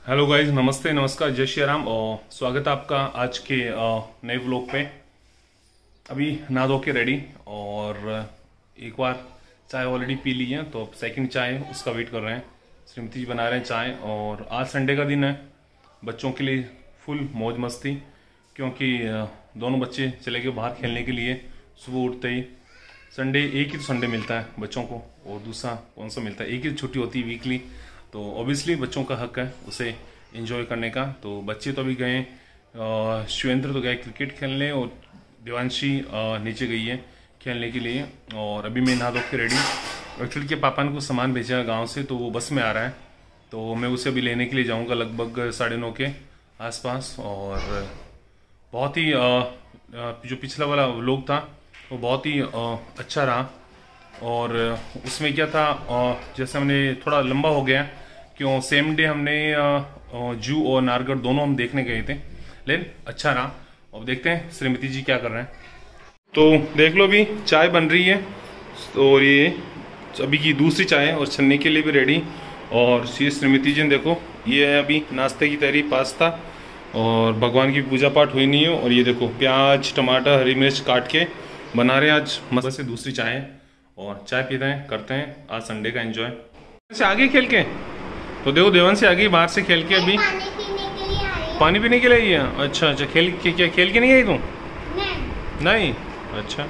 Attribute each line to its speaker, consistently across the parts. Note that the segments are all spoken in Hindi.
Speaker 1: हेलो गाइज, नमस्ते, नमस्कार, जय श्री राम और स्वागत है आपका आज के नए व्लॉग पे। अभी नहा धो के रेडी और एक बार चाय ऑलरेडी पी ली है, तो अब सेकंड चाय उसका वेट कर रहे हैं। श्रीमती जी बना रहे हैं चाय और आज संडे का दिन है, बच्चों के लिए फुल मौज मस्ती, क्योंकि दोनों बच्चे चले गए बाहर खेलने के लिए सुबह उठते ही। संडे एक ही तो संडे मिलता है बच्चों को, और दूसरा कौन सा मिलता है, एक ही छुट्टी होती है वीकली, तो ऑब्वियसली बच्चों का हक है उसे एंजॉय करने का। तो बच्चे तो अभी गए, शिवेंद्र तो गए क्रिकेट खेलने और देवांशी नीचे गई है खेलने के लिए। और अभी मैं नहा धो के रेडी, एक्चुअली के पापा ने कुछ सामान भेजा गांव से, तो वो बस में आ रहा है, तो मैं उसे अभी लेने के लिए जाऊंगा लगभग 9:30 के आसपास। और बहुत ही जो पिछला वाला व्लॉग था वो बहुत ही अच्छा रहा, और उसमें क्या था, जैसे हमने थोड़ा लंबा हो गया क्यों, सेम डे हमने जू और नारगढ़ दोनों हम देखने गए थे, लेकिन अच्छा रहा। अब देखते हैं श्रीमती जी क्या कर रहे हैं। तो देख लो, अभी चाय बन रही है, और ये अभी की दूसरी चाय है और छन्ने के लिए भी रेडी। और ये श्रीमती जी ने देखो, ये है अभी नाश्ते की तैयारी, पास्ता, और भगवान की पूजा पाठ हुई नहीं है। और ये देखो प्याज टमाटर हरी मिर्च काट के बना रहे हैं आज मस्त से दूसरी चाय है। और चाय पीते हैं, करते हैं आज संडे का एंजॉय। से आगे खेल के तो देखो, देवन से आगे बाहर से खेल के अभी पानी पीने के लिए आई है। अच्छा अच्छा, खेल के क्या खेल के नहीं आई तू? नहीं, अच्छा।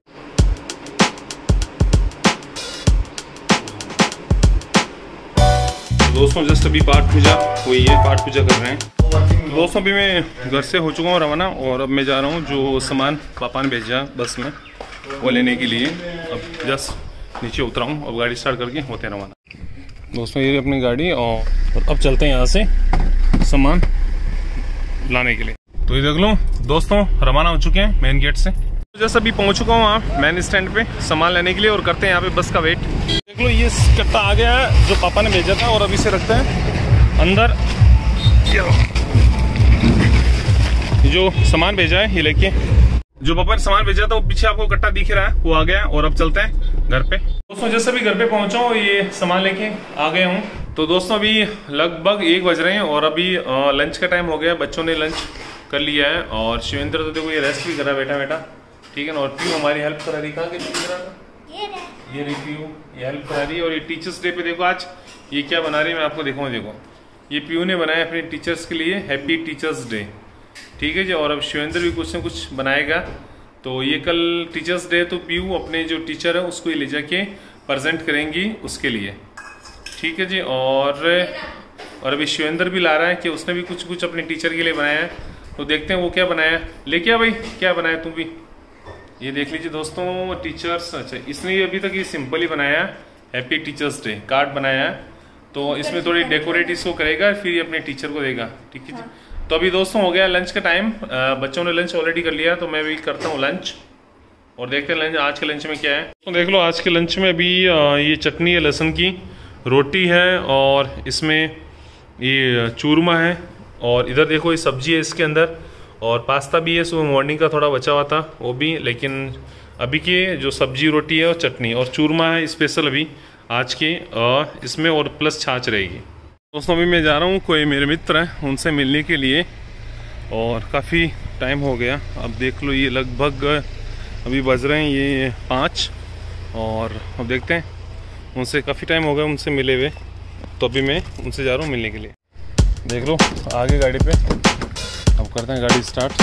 Speaker 1: दोस्तों जस्ट अभी पाठ पूजा हुई है, पाठ पूजा कर रहे हैं। दोस्तों अभी मैं घर से हो चुका हूँ रवाना, और अब मैं जा रहा हूँ जो सामान पापा ने भेजा बस में वो लेने के लिए। अब जस्ट नीचे उतरा हूँ, अब गाड़ी स्टार्ट करके होते हैं रवाना। दोस्तों ये अपनी गाड़ी, और अब चलते हैं यहाँ से सामान लाने के लिए। तो ये देख लो दोस्तों, रवाना हो चुके हैं मेन गेट से। जस्ट अभी पहुँच चुका हूँ वहाँ मेन स्टैंड पे सामान लेने के लिए, और करते हैं यहाँ पे बस का वेट। देख लो ये कट्टा आ गया है जो पापा ने भेजा था, और अभी से रखते हैं अंदर। जो सामान भेजा है ये लेके, जो पापा ने सामान भेजा था वो पीछे आपको कट्टा दिख रहा है, वो आ गया है। और अब चलते हैं घर पे। दोस्तों जैसे अभी घर पे पहुंचा हूँ, ये सामान लेके आ गया हूँ। तो दोस्तों अभी लगभग 1 बज रहे हैं, और अभी लंच का टाइम हो गया, बच्चों ने लंच कर लिया है। और शिवेंद्र तो देखो ये रेस्ट भी कर रहा है बैठा बैठा, ठीक है ना। और पीयू हमारी हेल्प करा रही, कहाँ ये रही पीयू, ये हेल्प करा रही है। और ये टीचर्स डे पे देखो आज ये क्या बना रही है, मैं आपको दिखाऊँ। देखो ये पीयू ने बनाया अपने टीचर्स के लिए, हैप्पी टीचर्स डे, ठीक है जी। और अब शिवेंद्र भी कुछ न कुछ बनाएगा। तो ये कल टीचर्स डे, तो पीयू अपने जो टीचर है उसको ले जाके प्रेजेंट करेंगी उसके लिए, ठीक है जी। और अभी शिवेंद्र भी ला रहा है कि उसने भी कुछ कुछ अपने टीचर के लिए बनाया है, तो देखते हैं वो क्या बनाया। लेके आ भाई, क्या बनाया तुम भी, ये देख लीजिए दोस्तों। टीचर्स, अच्छा इसने अभी तक ये सिंपल ही बनाया है, हैप्पी टीचर्स डे कार्ड बनाया है, तो इसमें थोड़ी डेकोरेट इसको करेगा, फिर ये अपने टीचर को देगा, ठीक है जी। तो अभी दोस्तों हो गया लंच का टाइम, बच्चों ने लंच ऑलरेडी कर लिया, तो मैं भी करता हूँ लंच, और देखते हैं लंच आज के लंच में क्या है। तो देख लो आज के लंच में अभी ये चटनी है, लहसुन की रोटी है, और इसमें ये चूरमा है, और इधर देखो ये सब्जी है इसके अंदर, और पास्ता भी है, सुबह मॉर्निंग का थोड़ा बचा हुआ था वो भी, लेकिन अभी की जो सब्जी रोटी है और चटनी और चूरमा है स्पेशल अभी आज के इसमें, और प्लस छाछ रहेगी। दोस्तों अभी मैं जा रहा हूँ, कोई मेरे मित्र हैं उनसे मिलने के लिए, और काफ़ी टाइम हो गया। अब देख लो ये लगभग अभी बज रहे हैं ये 5, और अब देखते हैं, उनसे काफ़ी टाइम हो गया उनसे मिले हुए, तो अभी मैं उनसे जा रहा हूँ मिलने के लिए। देख लो आगे गाड़ी पे, अब करते हैं गाड़ी स्टार्ट।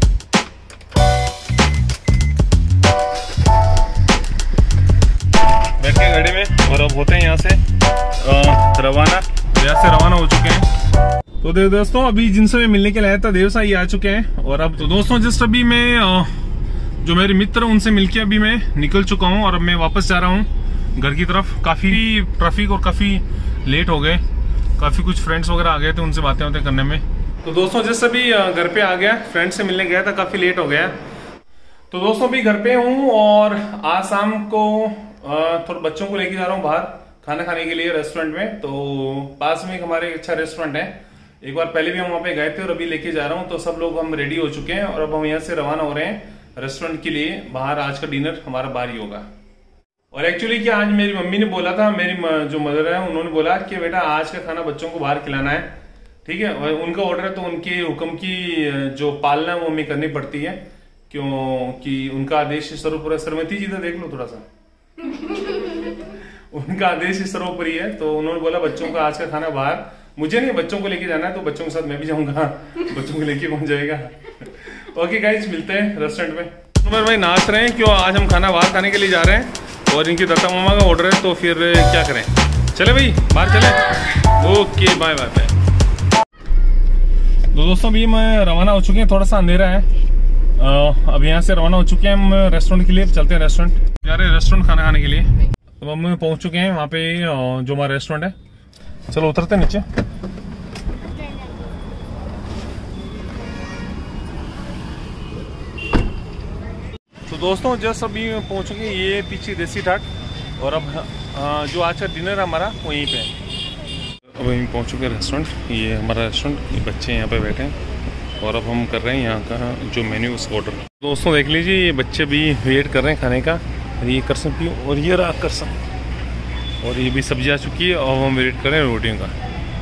Speaker 1: बैठ के गाड़ी में, और अब होते हैं यहाँ से रवाना, यहाँ से रवाना हो चुके हैं। तो दोस्तों अभी जिनसे मैं मिलने के लिए आया था देव साई आ चुके हैं, और अब तो दोस्तों जस्ट अभी मैं जो मेरे मित्र उनसे मिलके अभी मैं निकल चुका हूँ, और अब मैं वापस जा रहा हूँ घर की तरफ। काफी ट्रैफिक और काफी लेट हो गए, काफी कुछ फ्रेंड्स वगैरह आ गए थे, उनसे बातें वातें करने में। तो दोस्तों जस्ट अभी घर पे आ गया, फ्रेंड से मिलने गया था, काफी लेट हो गया। तो दोस्तों अभी घर पे हूँ, और आज शाम को थोड़ा बच्चों को लेके जा रहा हूँ बाहर खाना खाने के लिए रेस्टोरेंट में। तो पास में एक हमारे अच्छा रेस्टोरेंट है, एक बार पहले भी हम वहाँ पे गए थे, और अभी लेके जा रहा हूँ। तो सब लोग हम रेडी हो चुके हैं, और अब हम यहाँ से रवाना हो रहे हैं रेस्टोरेंट के लिए। बाहर आज का डिनर हमारा बाहर ही होगा। और एक्चुअली क्या आज मेरी मम्मी ने बोला था, मेरी जो मदर है उन्होंने बोला कि बेटा आज का खाना बच्चों को बाहर खिलाना है, ठीक है, और उनका ऑर्डर है तो उनके हुक्म की जो पालना वो हमें करनी पड़ती है, क्योंकि उनका आदेश सर्वोपरि। सरमती जी तो देख लो थोड़ा सा उनका आदेश सर्वोपरि है, तो उन्होंने बोला बच्चों का आज का खाना बाहर, मुझे नहीं बच्चों को लेके जाना है, तो बच्चों के साथ मैं भी जाऊंगा बच्चों को लेके कौन जाएगा। ओके गाइस, मिलते हैं रेस्टोरेंट में। उमर भाई नाच रहे हैं, क्यों आज हम खाना बाहर खाने के लिए जा रहे हैं और इनकी दत्ता मामा का ऑर्डर है, तो फिर क्या करें, चले भाई बाहर चले। Okay bye bye bye. तो दोस्तों अभी मैं रवाना हो चुके हैं, थोड़ा सा अंधेरा है, अब यहाँ से रवाना हो चुके हैं हम रेस्टोरेंट के लिए। चलते हैं रेस्टोरेंट, जा रहे हैं रेस्टोरेंट खाना खाने के लिए। अब हम पहुंच चुके हैं वहाँ पे जो हमारा रेस्टोरेंट है। चलो उतरते हैं नीचे। तो दोस्तों जस्ट अभी पहुंच चुके हैं, ये पीछे देसी ठाट, और अब जो आज का डिनर हमारा वहीं पे है। अब हम पहुंच चुके हैं रेस्टोरेंट, ये हमारा रेस्टोरेंट, ये बच्चे यहाँ पे बैठे हैं और अब हम कर रहे हैं यहाँ का जो मेन्यू उसका ऑर्डर। दोस्तों देख लीजिए, ये बच्चे भी वेट कर रहे हैं खाने का, ये करसम भी और ये रहा करसम, और ये भी सब्जी आ चुकी है और हम वेट कर रहे हैं रोटियों का।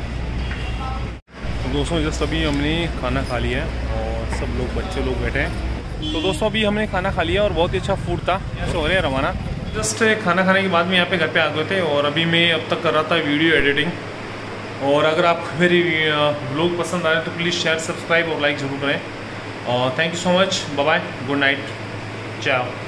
Speaker 1: तो दोस्तों जस्ट अभी हमने खाना खा लिया है और सब लोग बच्चे लोग बैठे हैं। तो दोस्तों अभी हमने खाना खा लिया और बहुत ही अच्छा फूड था। यहाँ से हो रहे हैं रवाना। जस्ट खाना खाने के बाद में यहाँ पे घर पे आ गए थे, और अभी मैं अब तक कर रहा था वीडियो एडिटिंग। और अगर आपको मेरी व्लॉग पसंद आए तो प्लीज़ शेयर, सब्सक्राइब और लाइक ज़रूर करें। और thank you so much, bye bye, good night, चाओ।